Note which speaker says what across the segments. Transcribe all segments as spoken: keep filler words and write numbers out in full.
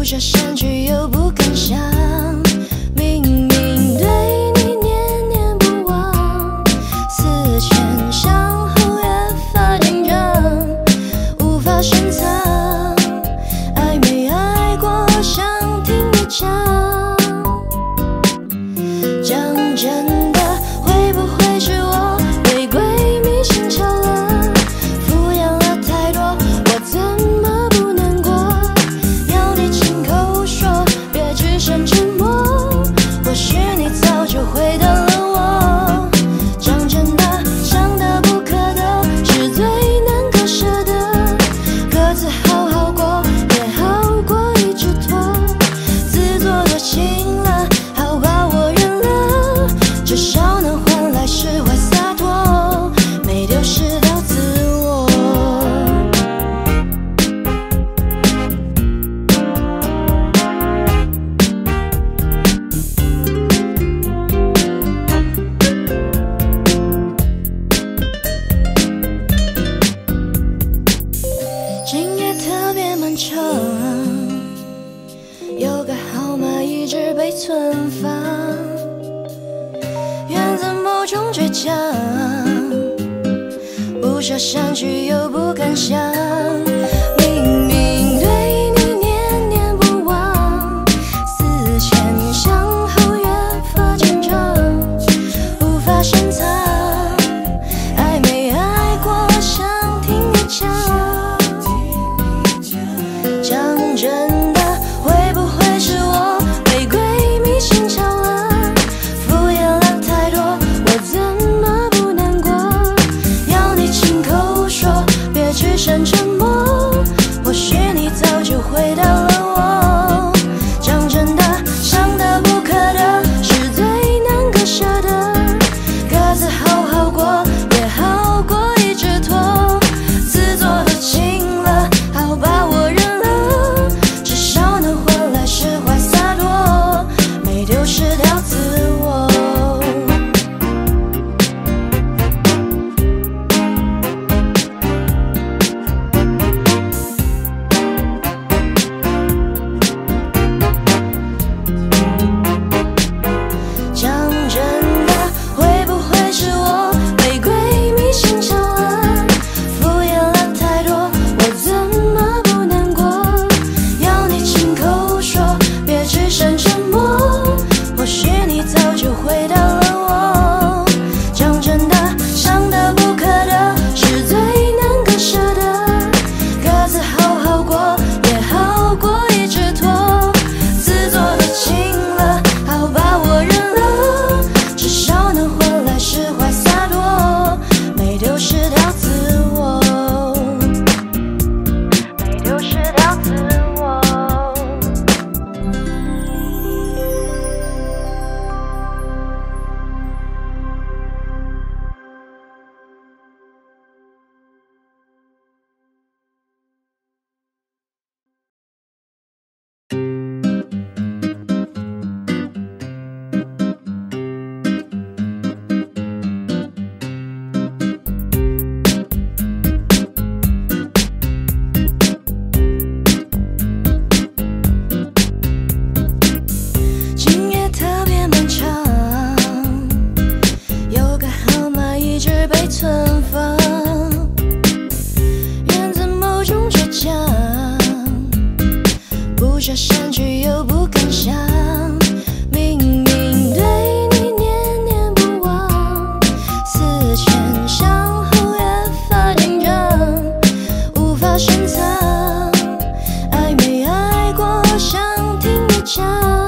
Speaker 1: 舍删去又不敢想，明明对你念念不忘，思前想后越发紧张，无法深藏。爱没爱过，想听你讲。讲真的，会不会是我被鬼迷心窍了？敷衍了太多，我怎么不难过？要你亲口说，别只剩沉默。或许你早就回答了我。讲真的，伤得不可得，是最难割舍的。各自好好过，也好过一直拖。自作多情了，好吧，我原谅。至少能换来释怀洒脱，没丢失掉自我。今夜特别漫长，有个号码一直被存放，源自某种倔强，不舍删去又不敢想，明明对你念念不忘，思前想后越发紧张，无法深藏。爱没爱过，想听你讲。讲真的，会不会是我被鬼迷心窍了？敷衍了太多，我怎么不难过？要你亲口说，别只剩沉默。或许你早就回答了我。讲真的，伤得不可得，是最难割舍的。各自好好过，也好过一直拖。自作多情了，好吧，我认了。至少能换来释怀洒脱，没丢失掉自我。讲真的，会不会是我被鬼迷心窍了？敷衍了太多，我怎么不难过？要你亲口说，别只剩沉默。或许你早就回答了我。讲真的，伤得不可得，是最难割舍的。各自好好过，也好过一直拖。自作多情了，好吧，我认了。至少能换来释怀洒脱，没丢失掉自我，没丢失掉自我。今夜特别漫长，有个号码一直被存放，源自某种倔强，不舍删去又不敢想，明明对你念念不忘，思前想后越发紧张，无法深藏。爱没爱过，想听你讲。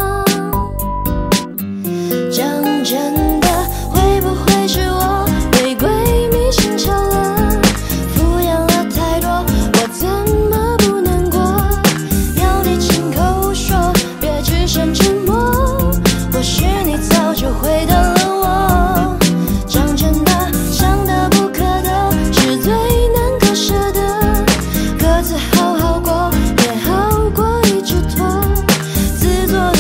Speaker 1: 讲真的，会不会是我被鬼迷心窍了？敷衍了太多，我怎么不难过？要你亲口说，别只剩沉默。或许你早就回答了我。讲真的，伤得不可得，是最难割舍的。各自好好过，也好过一直拖。自作多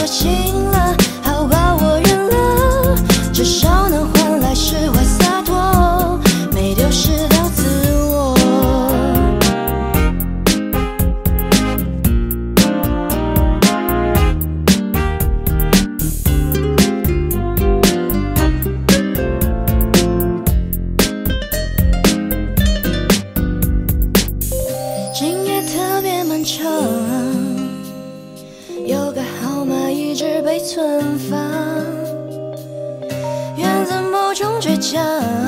Speaker 1: 被存放，源自某种倔强，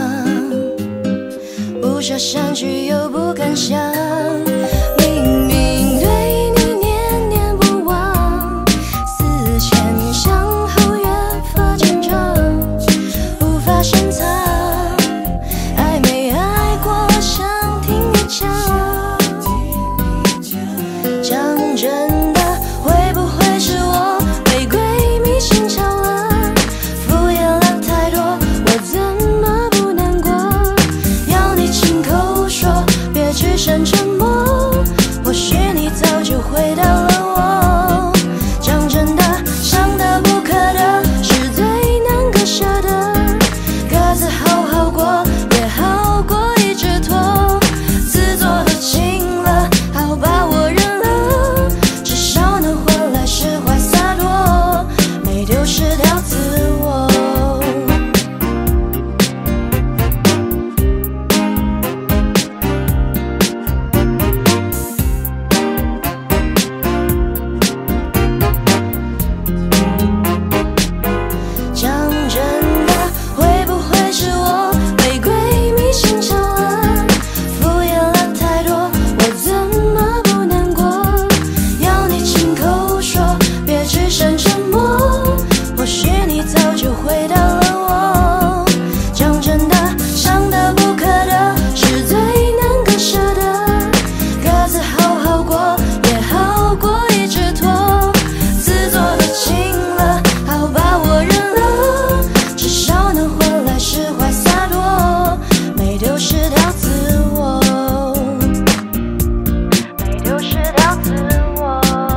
Speaker 1: 不舍相聚又不敢想，明明对你念念不忘，思前想后越发紧张，无法深藏，爱没爱过想听你讲，讲真的会不会是我被鬼迷心窍了，敷衍了太多，我怎么不难过，要你亲口说别只剩沉默，或许你早就回到了我，讲真的伤得不可得，是最难割舍的，各自好好过也好过一直拖，自作多情了好把我认了，至少能换来释怀洒脱，没丢失掉自我。讲真的会不会是我被鬼迷心窍了，敷衍了太多，我怎么不难过，要你亲口说别只剩沉默，或许你早就回到了我，讲真的伤得不可得，是最难割舍的，各自好好过也好过一直拖，自作多情了好把我认了，至少能换来释怀洒脱，没丢失掉自我，没丢失掉自我。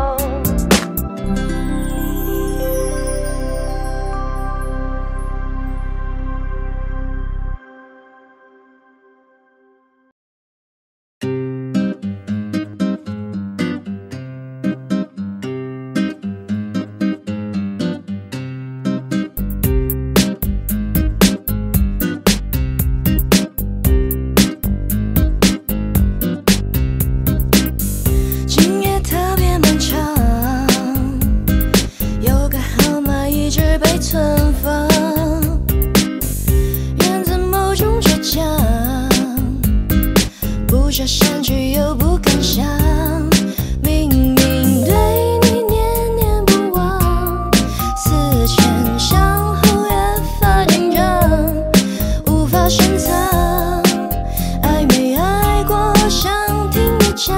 Speaker 1: 今夜特别漫长，有个号码一直被存放，源自某种倔强，不舍相聚又不敢想，明明对你念念不忘，思前想后越发紧张，无法深藏，爱没爱过想听你讲，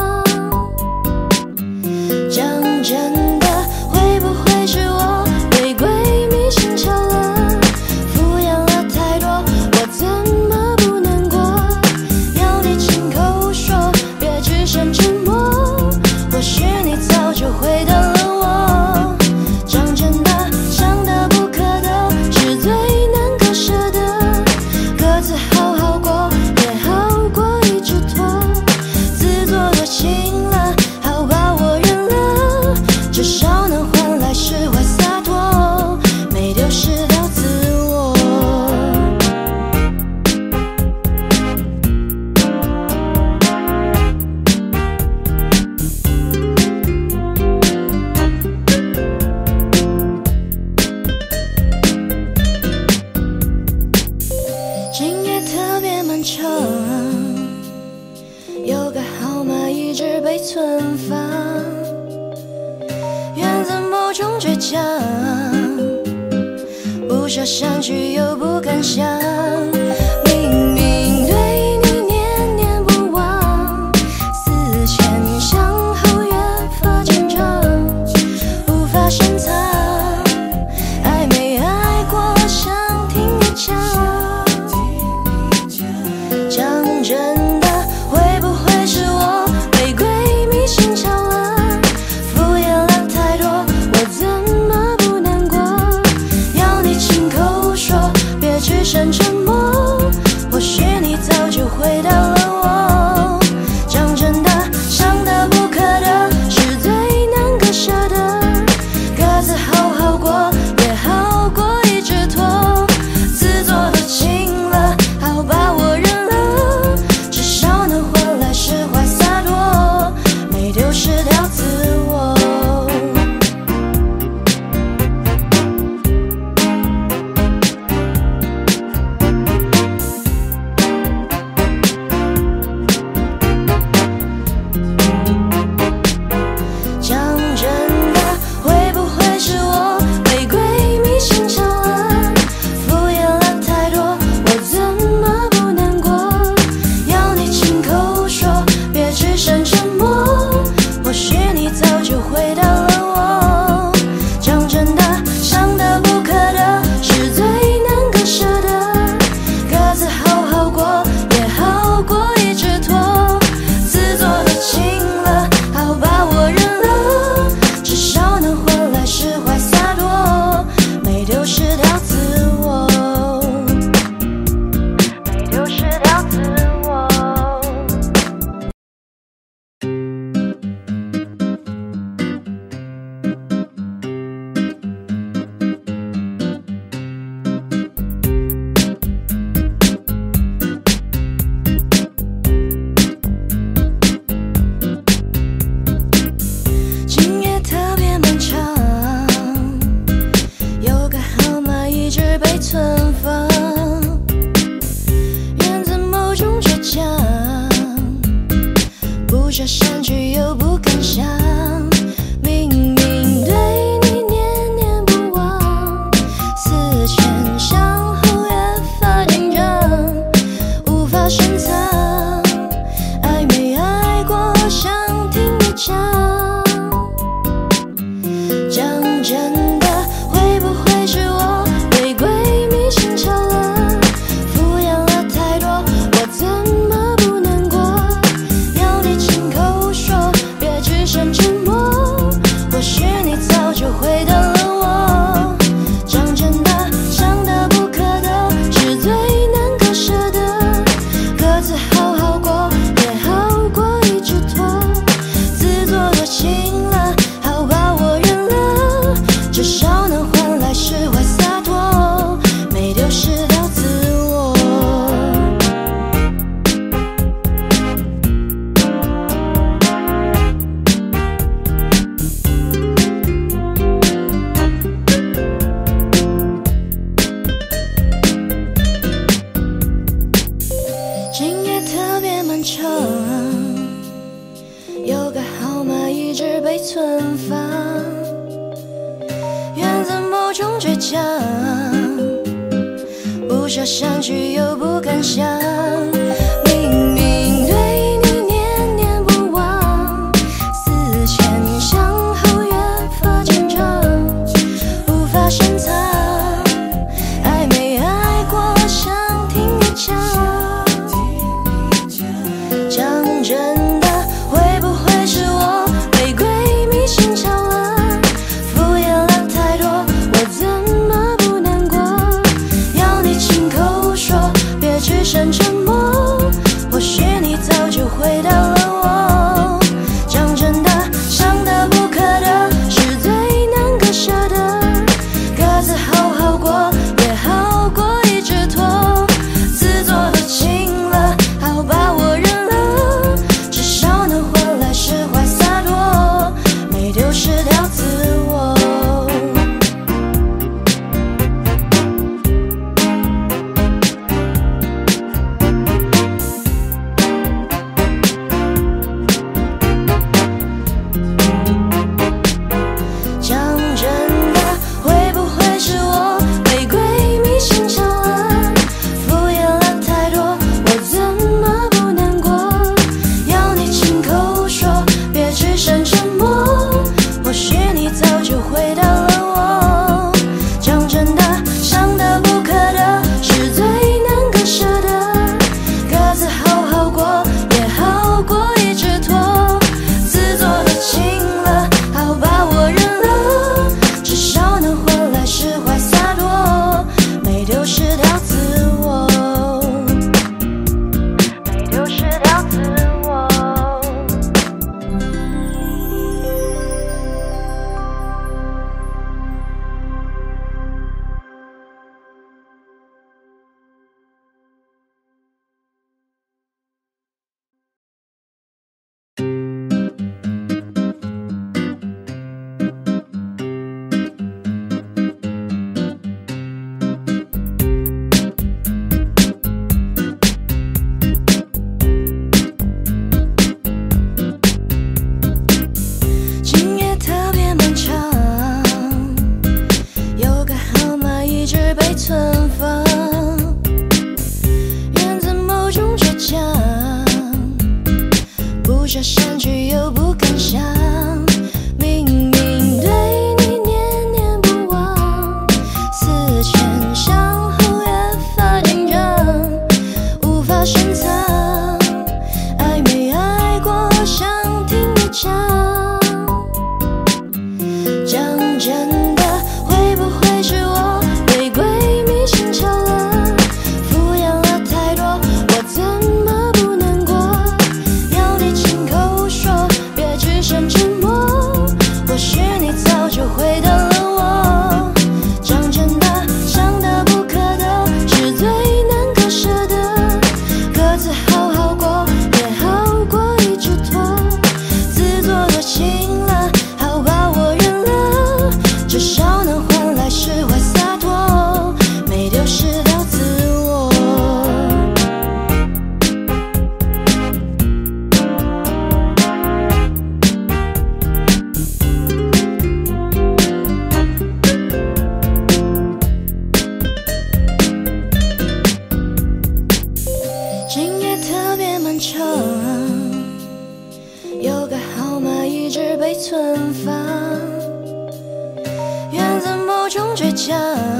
Speaker 1: 讲真的会不会是我被鬼迷心窍了，敷衍了太多，我怎么不难过，要你亲口说别只剩沉默，或许你早就回到了我，讲真的伤得不可得，是最难割舍的，各自好好过也好过一直拖，自作多情了好把我认了，至少能换来释怀洒脱，没丢失掉自我。今夜特别漫长，有个号码一直被存放，源自某种倔强，不舍相聚又不敢想，明明对你念念不忘，思前想后越发紧张，无法深藏，爱没爱过想听你讲，讲真的会不会是我被鬼迷心窍了，敷衍了太多，我怎么不难过，要你亲口说别只剩沉默， 就回到了我。讲真的，伤得不可得，是最难割舍的。各自好好过，也好过一直拖。自作多情了，好吧，我认了，至少能换来释怀洒脱，没丢失掉自我，没丢失掉自我。今夜特别漫长，有个号码一直被存放，源自某种倔强，不舍删去又不敢想，明明对你念念不忘，思前想后越发紧张，无法深藏，爱没爱过想听你讲。讲真的，会不会是我被鬼迷心窍了？敷衍了太多，我怎么不难过？要你亲口说，别只剩沉默。或许你早就回到了我。讲真的，伤得不可得，是最难割舍的。各自好好过，也好过一直拖。自作多情了，好吧，我认了，至少能换来释怀洒脱，没丢失掉自我。今夜特别漫长，有个号码一直被存放，源自某种倔强，不舍删去又不敢想，明明对你念念不忘，思前想后越发紧张，无法深藏，爱没爱过想听你讲。讲真的，会不会是我被鬼迷心窍了？敷衍了太多，我怎么不难过？要你亲口说，别只剩沉默。 真的会不会是我被鬼迷心窍了？敷衍了太多，我怎么不难过？要你亲口说，别只剩沉默。或许你早就回答了我，讲真的，伤得不可得，是最难割舍的。各自好好过，也好过一直拖。自作多情了，好吧，我认了，至少能换来释怀洒脱，没丢失掉自我。今夜特别漫长，有个号码一直被存放，源自某种倔强，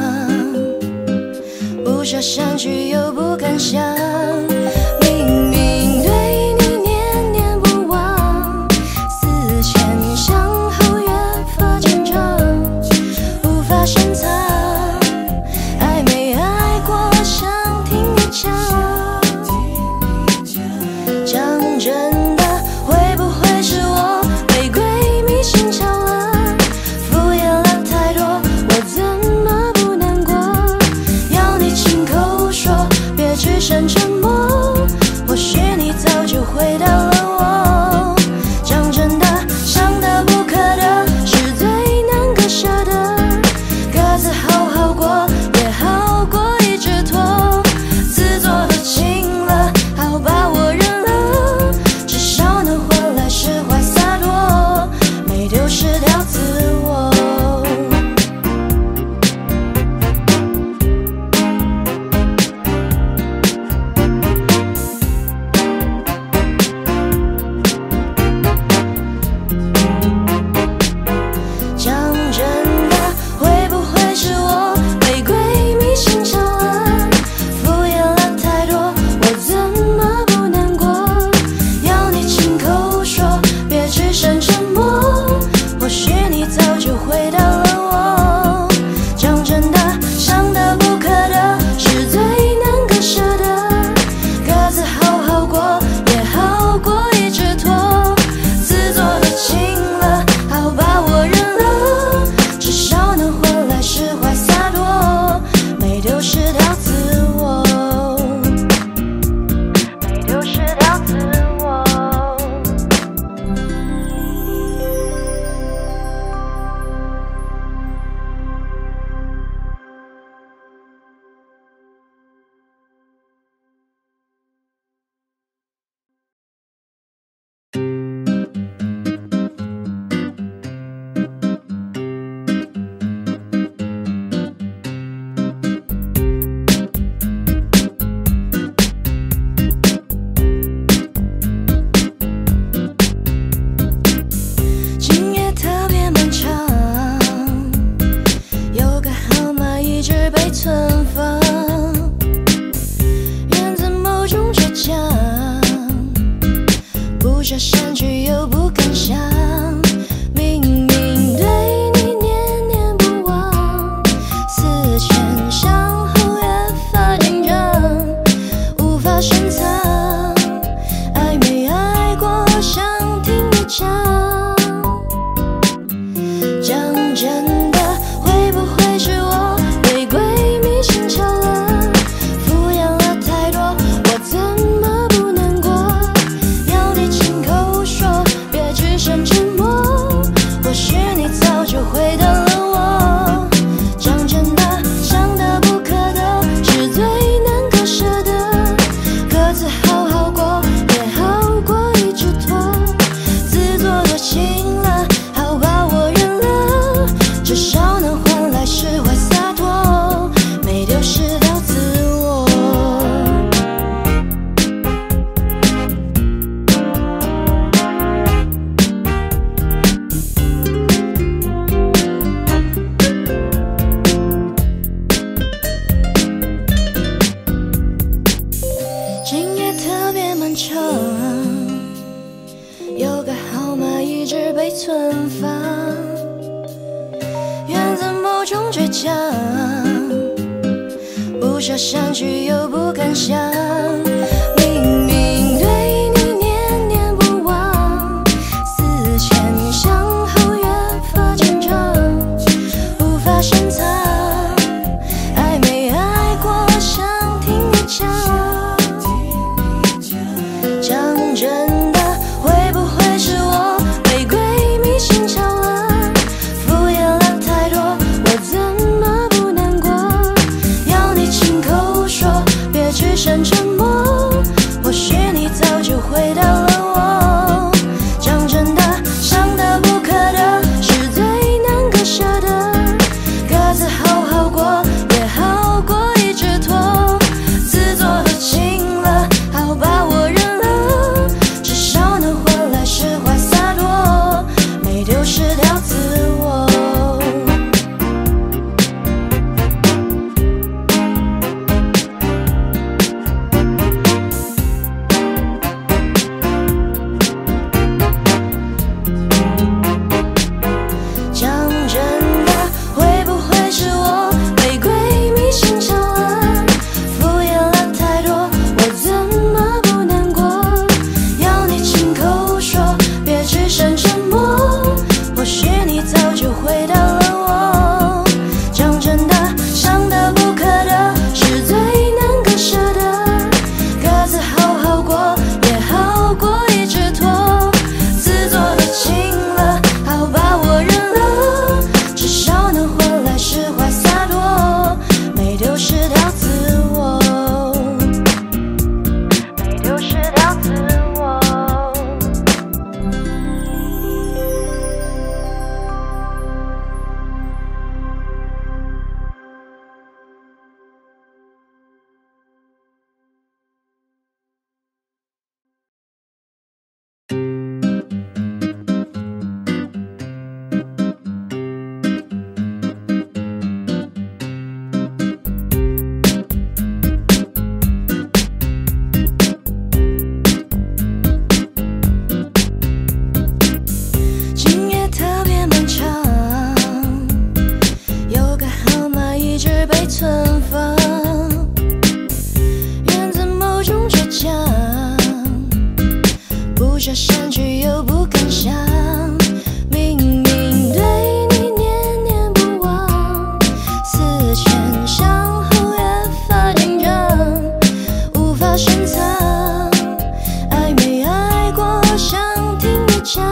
Speaker 1: 不舍删去又不敢想，明明对你念念不忘，思前想后越发紧张，无法深藏，爱没爱过想听你讲。讲真的，会不会是我被鬼迷心窍了？敷衍了太多，我怎么不难过？要你亲口说，别只剩沉默。或许你早就回答了我，讲真的，伤得不可得，是最难割舍的。各自好好过，也好过一直拖。自作多情了，好吧，我认了，至少能换来释怀洒脱，没丢失掉自我。讲真的，会不会是我被鬼迷心窍了？敷衍了太多，我怎么不难过？要你亲口说，别只剩沉默。或许你早就回答了我，讲真的，伤得不可得，是最难割舍的。各自好好过，也好过一直拖。自作多情了，好吧，我认了，至少能换来释怀洒脱，没丢失掉自我，没丢失掉自我。今夜特别漫长，有个号码一直被存放，源自某种倔强，不舍删去又不敢想，明明对你念念不忘，思前想后越发紧张，无法深藏，爱没爱过想听你讲。讲真的，会不会是我被鬼迷心窍了？敷衍了太多，我怎么不难过？要你亲口说，别只剩沉默。或许你早就回答了我，讲真的，伤得不可得，是最难割舍的。各自好好过，也好过一直拖。自作多情了，好吧，我认了，至讲，不舍相聚又不敢想，明明对你念念不忘，思前想后越发紧张，无法深藏，爱没爱过想听你讲，讲真的会不会是我被鬼迷心窍了，敷衍了太多，我怎么不难过，要你亲口说别只剩沉默，或许你早就回到了我，讲真的伤得不可得，是最难割舍的，各自好好过也好过一直拖，自作多情了好把我认了，至少能换来释怀洒脱，没丢失掉自我。讲真的会不会是我被鬼迷心窍了，敷衍了太多，我怎么不难过，要你亲口说别只剩沉默，或许你早就回到了我，讲真的伤得不可得，是最难割舍的，各自好好过也好过一直拖，自作多情了好把我认了，至少能换来释怀洒脱，没丢失掉自我，没丢失掉自我。今夜特别漫长，有个号码一直被存放，源自某种倔强，不舍删去又不敢想，明明对你念念不忘，思前想后越发紧张，无法深藏，爱没爱过想听你讲，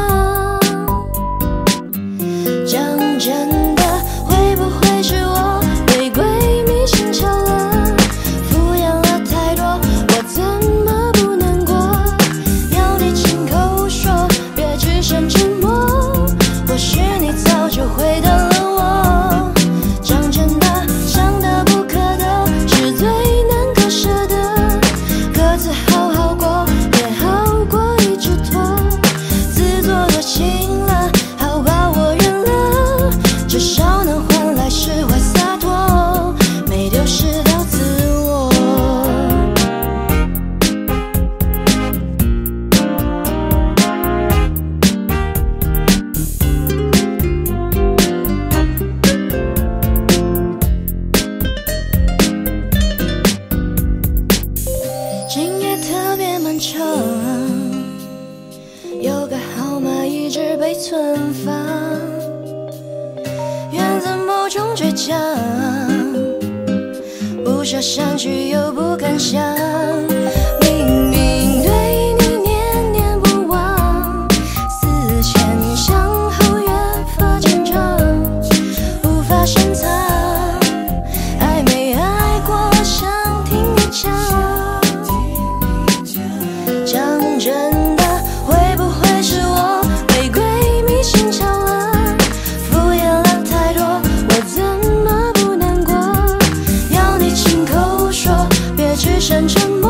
Speaker 1: 讲真的会不会是我被鬼迷心窍了，敷衍了太多，我怎么不难过，要你亲口说别只剩沉默，或许你早就回到了我，讲真的伤得不可得，是最难割舍的，各自好好过也好过一直拖，自作多情了好把我认了，至少能换来释怀洒脱，没丢失掉自我。今夜特别漫长，有个号码一直被存放，源自某种倔强，不舍相聚又不敢想，明明对你念念不忘，思前想后越发紧张，无法深藏，爱没爱过想听你讲，讲真的会不会是我被鬼迷心窍了，敷衍了太多，我怎么不难过，要你亲口说别只剩沉默。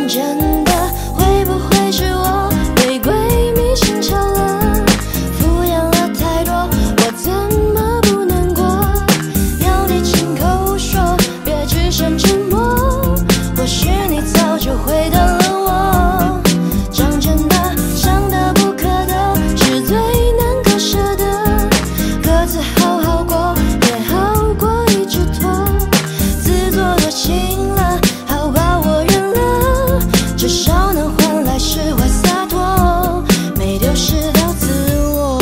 Speaker 1: 讲真的，会不会是我被鬼迷心窍了？敷衍了太多，我怎么不难过？要你亲口说，别只剩沉默。或许你早就回答了我。讲真的，想得不可得，是最难割舍的。各自好好过，也好过一直拖。自作多情了，好吧，我认了，至少能换来释怀洒脱，没丢失掉自我。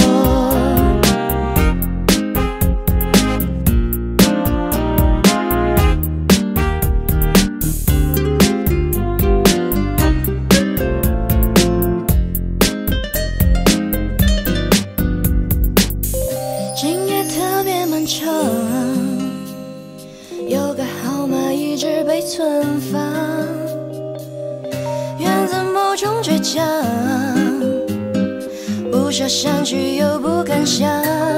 Speaker 1: 今夜特别漫长，有个号码一直被存放，源自某种倔强，不舍删去又不敢想。